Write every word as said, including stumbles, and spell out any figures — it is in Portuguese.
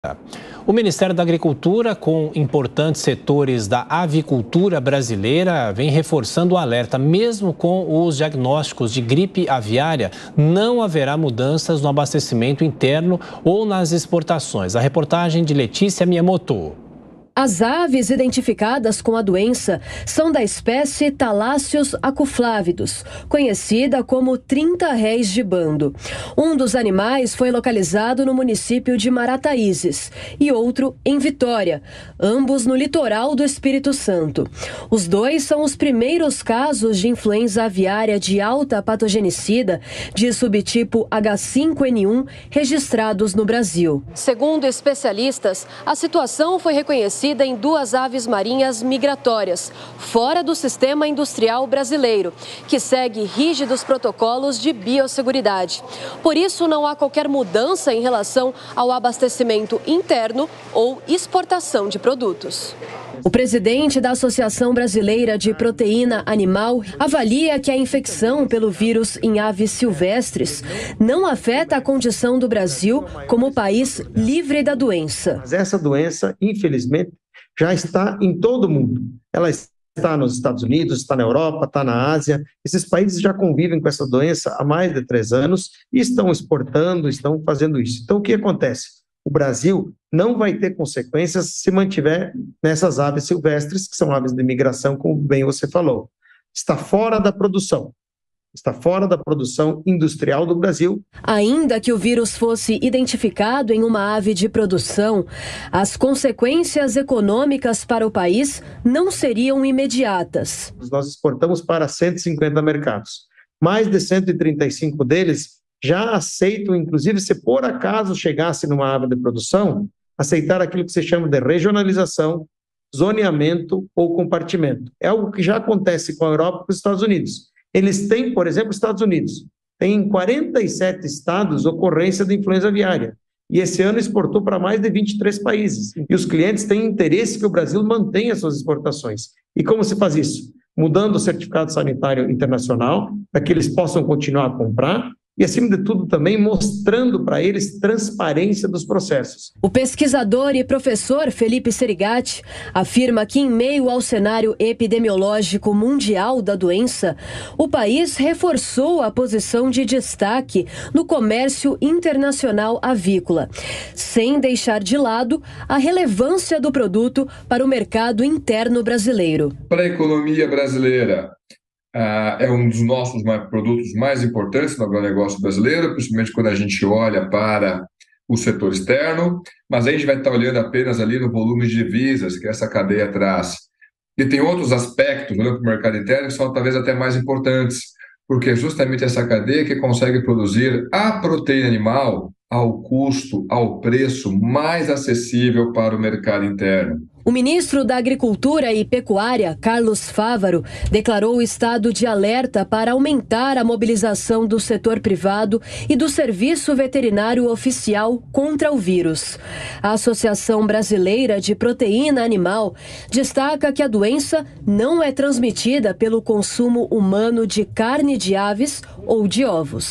O Ministério da Agricultura, com importantes setores da avicultura brasileira, vem reforçando o alerta. Mesmo com os diagnósticos de gripe aviária, não haverá mudanças no abastecimento interno ou nas exportações. A reportagem de Letícia Miyamoto. As aves identificadas com a doença são da espécie Thalassus acuflávidos, conhecida como trinta réis de bando. Um dos animais foi localizado no município de Marataízes e outro em Vitória, ambos no litoral do Espírito Santo. Os dois são os primeiros casos de influenza aviária de alta patogenicida de subtipo H cinco N um registrados no Brasil. Segundo especialistas, a situação foi reconhecida em duas aves marinhas migratórias, fora do sistema industrial brasileiro, que segue rígidos protocolos de biosseguridade. Por isso, não há qualquer mudança em relação ao abastecimento interno ou exportação de produtos. O presidente da Associação Brasileira de Proteína Animal avalia que a infecção pelo vírus em aves silvestres não afeta a condição do Brasil como país livre da doença. Mas essa doença, infelizmente, já está em todo o mundo. Ela está nos Estados Unidos, está na Europa, está na Ásia. Esses países já convivem com essa doença há mais de três anos e estão exportando, estão fazendo isso. Então, o que acontece? O Brasil não vai ter consequências se mantiver nessas aves silvestres, que são aves de migração, como bem você falou. Está fora da produção. Está fora da produção industrial do Brasil. Ainda que o vírus fosse identificado em uma ave de produção, as consequências econômicas para o país não seriam imediatas. Nós exportamos para cento e cinquenta mercados. Mais de cento e trinta e cinco deles já aceitam, inclusive, se por acaso chegasse numa ave de produção, aceitar aquilo que se chama de regionalização, zoneamento ou compartimento. É algo que já acontece com a Europa e com os Estados Unidos. Eles têm, por exemplo, Estados Unidos, tem em quarenta e sete estados ocorrência de influenza aviária. E esse ano exportou para mais de vinte e três países. E os clientes têm interesse que o Brasil mantenha suas exportações. E como se faz isso? Mudando o certificado sanitário internacional, para que eles possam continuar a comprar, e, acima de tudo, também mostrando para eles transparência dos processos. O pesquisador e professor Felipe Serigati afirma que, em meio ao cenário epidemiológico mundial da doença, o país reforçou a posição de destaque no comércio internacional avícola, sem deixar de lado a relevância do produto para o mercado interno brasileiro. Para a economia brasileira, Uh, é um dos nossos mais, produtos mais importantes no agronegócio brasileiro, principalmente quando a gente olha para o setor externo, mas a gente vai estar olhando apenas ali no volume de divisas que essa cadeia traz. E tem outros aspectos, olhando para o mercado interno, que são talvez até mais importantes, porque é justamente essa cadeia que consegue produzir a proteína animal ao custo, ao preço mais acessível para o mercado interno. O ministro da Agricultura e Pecuária, Carlos Fávaro, declarou o estado de alerta para aumentar a mobilização do setor privado e do Serviço Veterinário Oficial contra o vírus. A Associação Brasileira de Proteína Animal destaca que a doença não é transmitida pelo consumo humano de carne de aves ou de ovos.